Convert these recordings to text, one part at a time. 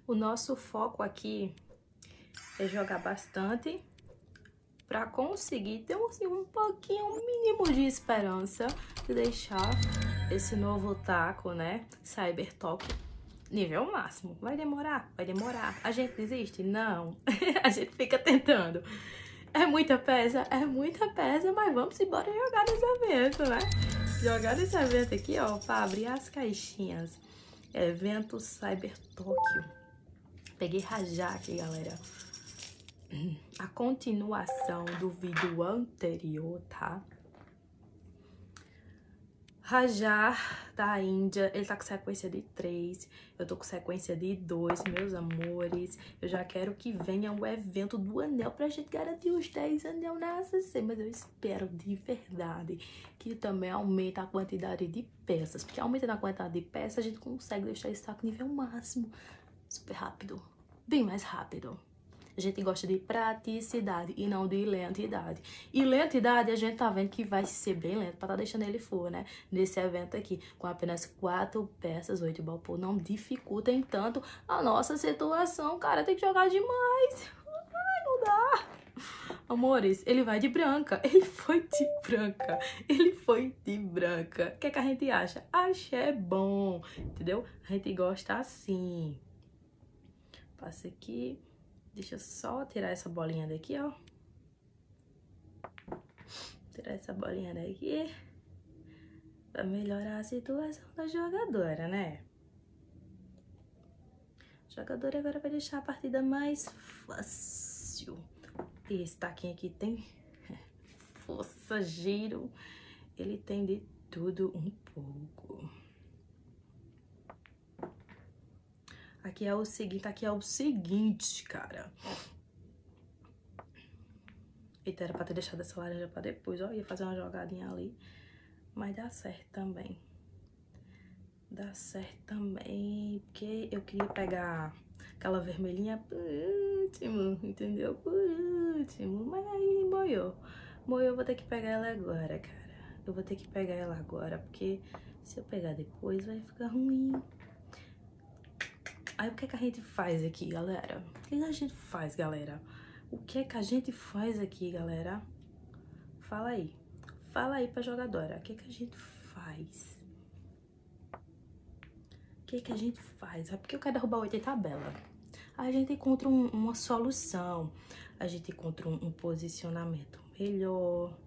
O nosso foco aqui é jogar bastante para conseguir ter um pouquinho, um mínimo de esperança de deixar esse novo taco, né, Cybertalk nível máximo. Vai demorar? Vai demorar. A gente desiste? Não. A gente fica tentando. É muita peça, mas vamos embora jogar nesse evento, né? Jogar nesse evento aqui, ó, para abrir as caixinhas. Evento Cybertalk. Peguei Rajar aqui, galera. A continuação do vídeo anterior, tá? Rajar da Índia, ele tá com sequência de 3, eu tô com sequência de 2, meus amores. Eu já quero que venha o evento do anel pra gente garantir os 10 anel na ACC, mas eu espero de verdade que também aumente a quantidade de peças, porque aumentando a quantidade de peças a gente consegue deixar esse taco nível máximo, super rápido, bem mais rápido. A gente gosta de praticidade e não de lentidade. E lentidade a gente tá vendo que vai ser bem lento pra tá deixando ele for, né? Nesse evento aqui, com apenas 4 peças, 8 balpô, não dificultem tanto a nossa situação, cara. Tem que jogar demais. Ai, não dá. Amores, ele vai de branca. Ele foi de branca. Ele foi de branca. O que é que a gente acha? Axé bom, entendeu? A gente gosta assim. Passa aqui. Deixa eu só tirar essa bolinha daqui, ó. Tirar essa bolinha daqui. Pra melhorar a situação da jogadora, né? A jogadora agora vai deixar a partida mais fácil. E esse taquinho aqui tem força, giro. Ele tem de tudo um pouco. Aqui é o seguinte, cara. Eita, era pra ter deixado essa laranja pra depois, ó. Ia fazer uma jogadinha ali. Mas dá certo também. Dá certo também. Porque eu queria pegar aquela vermelhinha por último, entendeu? Por último. Mas aí moiou. Moiou, eu vou ter que pegar ela agora, cara. Eu vou ter que pegar ela agora. Porque se eu pegar depois vai ficar ruim. Aí o que é que a gente faz aqui, galera? O que é que a gente faz, galera? O que é que a gente faz aqui, galera? Fala aí. Fala aí pra jogadora. O que é que a gente faz? O que é que a gente faz? É porque eu quero derrubar 8 em tabela. Aí a gente encontra uma solução. A gente encontra um posicionamento melhor.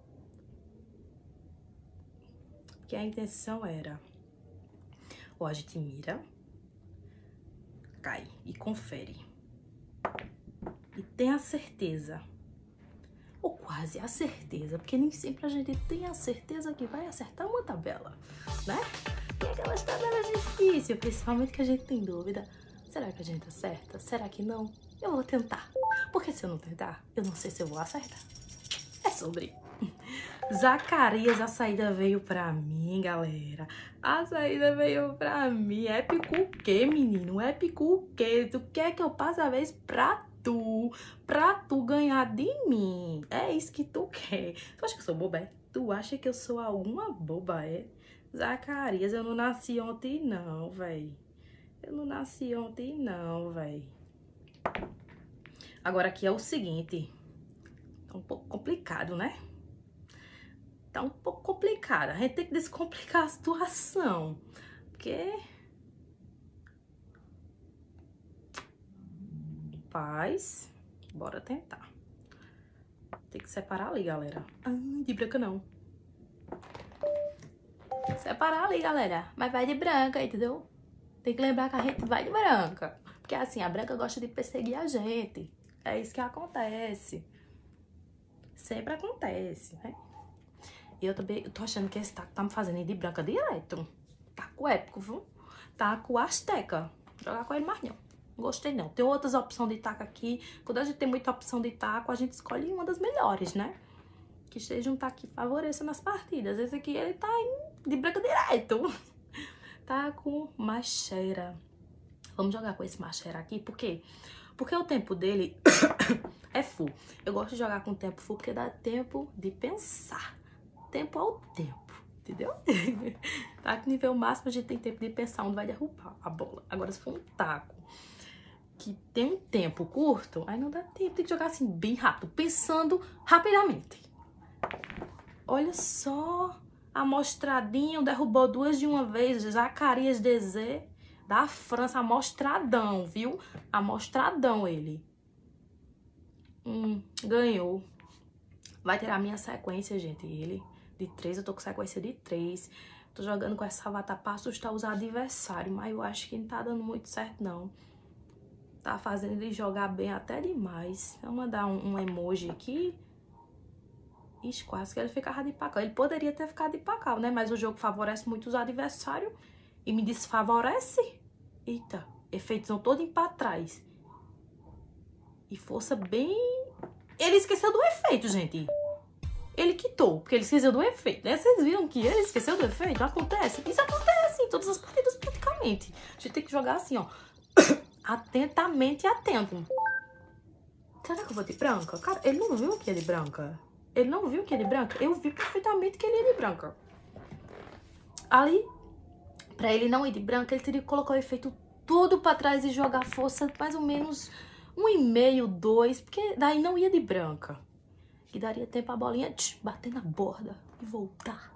Porque a intenção era... Ó, a gente mira... Cai e confere. E tem a certeza, ou quase a certeza, porque nem sempre a gente tem a certeza que vai acertar uma tabela, né? Tem aquelas tabelas difíceis, principalmente que a gente tem dúvida. Será que a gente acerta? Será que não? Eu vou tentar, porque se eu não tentar, eu não sei se eu vou acertar. É sobre... Zacarias, a saída veio pra mim, galera. A saída veio pra mim. Épico o quê, menino? Épico o quê? Tu quer que eu passe a vez pra tu? Pra tu ganhar de mim? É isso que tu quer. Tu acha que eu sou boba, é? Tu acha que eu sou alguma boba, é? Zacarias, eu não nasci ontem não, véi. Eu não nasci ontem não, véi. Agora aqui é o seguinte. Tá um pouco complicado, né? Tá um pouco complicada. A gente tem que descomplicar a situação. Porque... Paz. Bora tentar. Tem que separar ali, galera. De branca não. Separar ali, galera. Mas vai de branca, entendeu? Tem que lembrar que a gente vai de branca. Porque assim, a branca gosta de perseguir a gente. É isso que acontece. Sempre acontece, né? E eu também tô achando que esse taco tá me fazendo ir de branca direto. Taco épico, viu? Taco asteca. Jogar com ele mais não. Não gostei não. Tem outras opções de taco aqui. Quando a gente tem muita opção de taco, a gente escolhe uma das melhores, né? Que seja um taco que favoreça nas partidas. Esse aqui, ele tá de branca direto. Tá com machera. Vamos jogar com esse machera aqui, por quê? Porque o tempo dele é full. Eu gosto de jogar com tempo full porque dá tempo de pensar. Tempo ao tempo, entendeu? Tá com nível máximo, a gente tem tempo de pensar onde vai derrubar a bola. Agora, se for um taco que tem um tempo curto, aí não dá tempo, tem que jogar assim bem rápido, pensando rapidamente. Olha só, amostradinho, derrubou 2 de uma vez, Zacarias DZ da França, amostradão, viu? Amostradão ele. Ganhou. Vai ter a minha sequência, gente, ele de 3, eu tô com sequência de 3. Tô jogando com essa avatar pra assustar os adversários, mas eu acho que não tá dando muito certo, não. Tá fazendo ele jogar bem até demais. Vou mandar um emoji aqui. Ixi, quase que ele ficava de pacal. Ele poderia ter ficado de pacal, né? Mas o jogo favorece muito os adversários e me desfavorece. Eita, efeitos não todos pra trás. E força bem... Ele esqueceu do efeito, gente. Ele quitou, porque ele esqueceu do efeito, né? Vocês viram que ele esqueceu do efeito? Acontece. Isso acontece em todas as partidas praticamente. A gente tem que jogar assim, ó. Atentamente atento. Será que eu vou de branca? Cara, ele não viu que é de branca. Ele não viu que é de branca? Eu vi perfeitamente que ele é de branca. Ali, pra ele não ir de branca, ele teria que colocar o efeito tudo pra trás e jogar força mais ou menos 1,5, 2, porque daí não ia de branca. E daria tempo a bolinha bater na borda e voltar.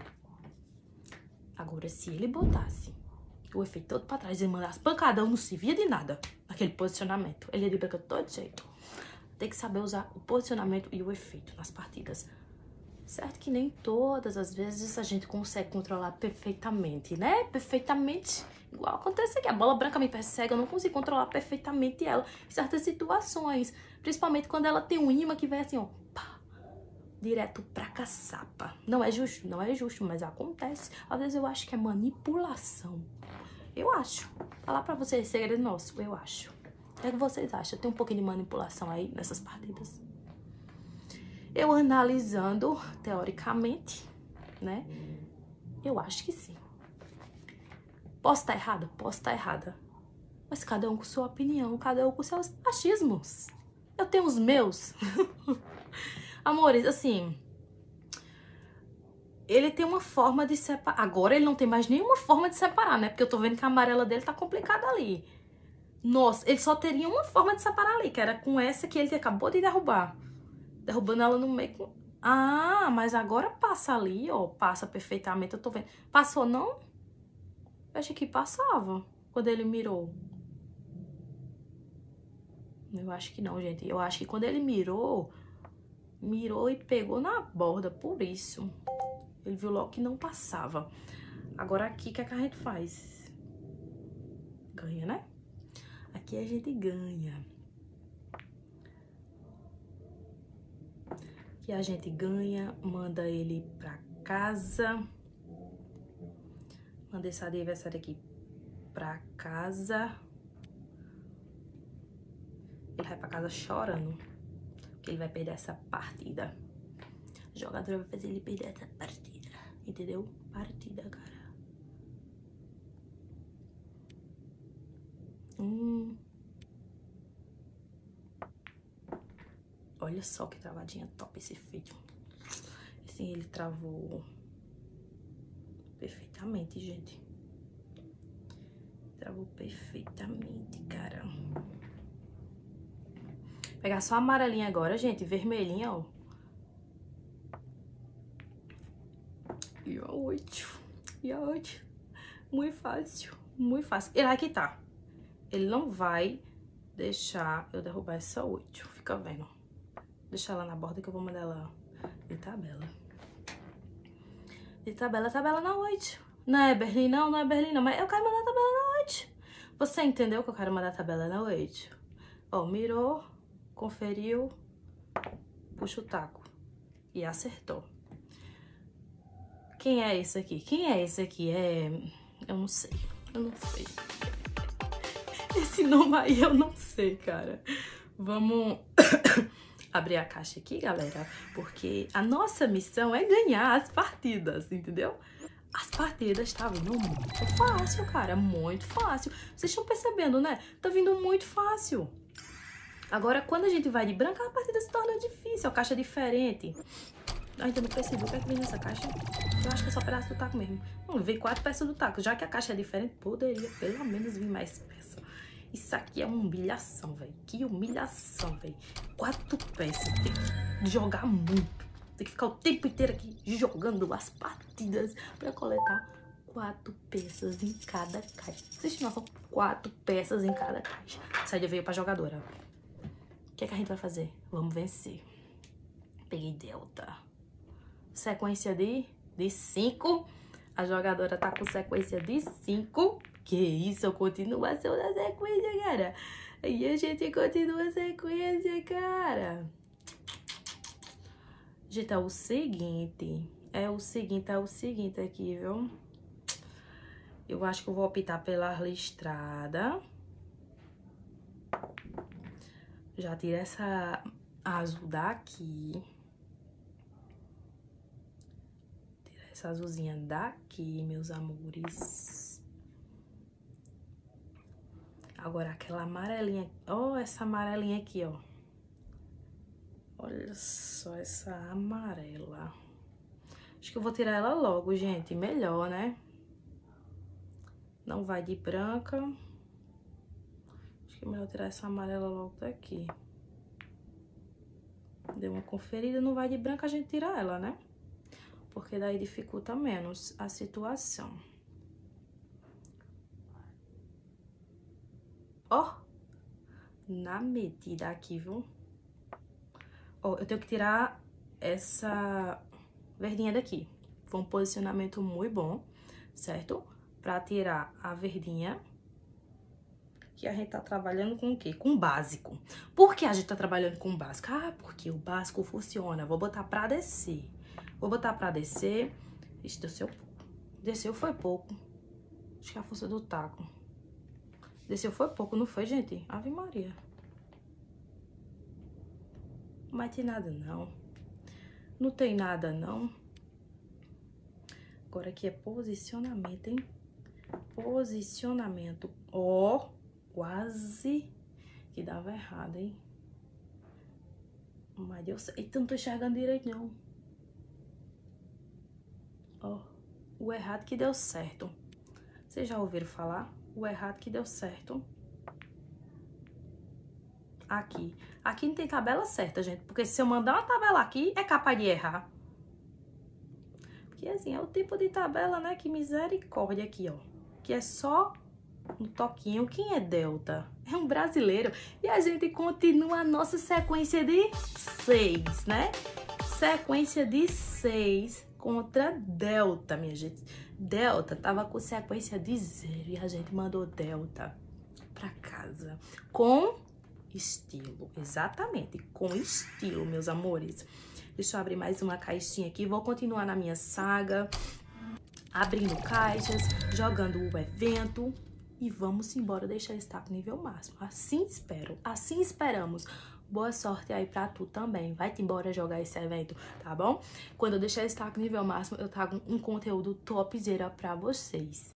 Agora, se ele botasse o efeito todo pra trás e mandasse pancadão, não se via de nada naquele posicionamento. Ele ia de branca de todo jeito. Tem que saber usar o posicionamento e o efeito nas partidas. Certo que nem todas as vezes a gente consegue controlar perfeitamente, né? Perfeitamente. Igual acontece aqui. A bola branca me persegue, eu não consigo controlar perfeitamente ela em certas situações. Principalmente quando ela tem um imã que vem assim, ó. Pá, direto pra caçapa. Não é justo, mas acontece. Às vezes eu acho que é manipulação. Eu acho. Falar pra vocês, segredo nosso, eu acho. O que é que vocês acham? Tem um pouquinho de manipulação aí nessas partidas? Eu analisando, teoricamente, né? Eu acho que sim. Posso estar errada? Posso estar errada. Mas cada um com sua opinião, cada um com seus achismos. Eu tenho os meus. Amores, assim... Ele tem uma forma de separar. Agora ele não tem mais nenhuma forma de separar, né? Porque eu tô vendo que a amarela dele tá complicada ali. Nossa, ele só teria uma forma de separar ali, que era com essa que ele acabou de derrubar. Derrubando ela no meio com... Ah, mas agora passa ali, ó. Passa perfeitamente, eu tô vendo. Passou, não? Eu achei que passava quando ele mirou. Eu acho que não, gente. Eu acho que quando ele mirou e pegou na borda, por isso. Ele viu logo que não passava. Agora aqui, o que é que a gente faz? Ganha, né? Aqui a gente ganha. Aqui a gente ganha, manda ele pra casa. Manda esse adversário aqui pra casa. Ele vai pra casa chorando, porque ele vai perder essa partida. O jogador vai fazer ele perder essa partida. Entendeu? Partida, cara. Olha só que travadinha top esse efeito. Assim, ele travou perfeitamente, gente. Travou perfeitamente, cara. Vou pegar só a amarelinha agora, gente. Vermelhinha, ó. E a 8. E a 8. Muito fácil. Muito fácil. Ele vai quitar. Ele não vai deixar eu derrubar essa 8. Fica vendo. Deixa ela na borda que eu vou mandar ela de tabela. De tabela, tabela na 8. Não é Berlim, não, não é Berlim, não. Mas eu quero mandar a tabela na 8. Você entendeu que eu quero mandar a tabela na 8? Ó, mirou, conferiu, puxa o taco e acertou. Quem é esse aqui? Quem é esse aqui? Eu não sei. Eu não sei. Esse nome aí eu não sei, cara. Vamos abrir a caixa aqui, galera. Porque a nossa missão é ganhar as partidas, entendeu? As partidas tá vindo muito fácil, cara. Muito fácil. Vocês estão percebendo, né? Tá vindo muito fácil. Agora, quando a gente vai de branca, a partida se torna difícil. A caixa é diferente. Ainda não percebi o que é que vem nessa caixa. Eu acho que é só pedaço do taco mesmo. Vamos ver 4 peças do taco. Já que a caixa é diferente, poderia pelo menos vir mais peças. Isso aqui é uma humilhação, velho. Que humilhação, velho. 4 peças. Tem que jogar muito. Tem que ficar o tempo inteiro aqui jogando as partidas pra coletar 4 peças em cada caixa. Vocês têm noção? 4 peças em cada caixa. Essa aí veio pra jogadora. O que é que a gente vai fazer? Vamos vencer. Peguei Delta. Sequência de 5. A jogadora tá com sequência de 5. Que isso, continuação da sequência, cara. E a gente continua a sequência, cara. Gente, é o seguinte aqui, viu? Eu acho que eu vou optar pela listrada. Já tira essa azul daqui. Tira essa azulzinha daqui, meus amores. Agora aquela amarelinha. Ó, essa amarelinha aqui, ó. Olha só essa amarela. Acho que eu vou tirar ela logo, gente. Melhor, né? Não vai de branca. Acho que é melhor tirar essa amarela logo daqui. Deu uma conferida, não vai de branca, a gente tira ela, né? Porque daí dificulta menos a situação. Ó! Na medida aqui, viu? Ó, eu tenho que tirar essa verdinha daqui. Foi um posicionamento muito bom, certo? Pra tirar a verdinha, que a gente tá trabalhando com o quê? Com básico. Por que a gente tá trabalhando com básico? Ah, porque o básico funciona. Vou botar pra descer. Vou botar pra descer. Ixi, desceu pouco. Desceu foi pouco. Acho que é a força do taco. Desceu foi pouco, não foi, gente? Ave Maria. Não vai ter nada, não. Não tem nada, não. Agora aqui é posicionamento, hein? Posicionamento. Ó, quase que dava errado, hein? Mas deu certo. Eita, não tô enxergando direito, não. Ó, o errado que deu certo. Vocês já ouviram falar? O errado que deu certo. Aqui. Aqui não tem tabela certa, gente. Porque se eu mandar uma tabela aqui, é capaz de errar. Porque assim, é o tipo de tabela, né? Que misericórdia aqui, ó. Que é só um toquinho. Quem é Delta? É um brasileiro. E a gente continua a nossa sequência de 6, né? Sequência de 6 contra Delta, minha gente. Delta tava com sequência de 0 e a gente mandou Delta pra casa. Com estilo, exatamente, com estilo, meus amores. Deixa eu abrir mais uma caixinha aqui. Vou continuar na minha saga, abrindo caixas, jogando o evento. E vamos embora deixar esse taco nível máximo. Assim espero, assim esperamos. Boa sorte aí pra tu também. Vai-te embora jogar esse evento, tá bom? Quando eu deixar esse taco nível máximo, eu trago um conteúdo topzera pra vocês.